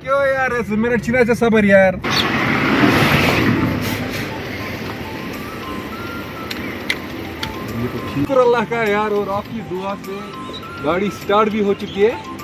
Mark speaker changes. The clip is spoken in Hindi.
Speaker 1: क्यों यार ऐसे मेरा चिराचा सबर यार। शुक्र अल्लाह का यार और आपकी दुआ से गाड़ी स्टार्ट भी हो चुकी है।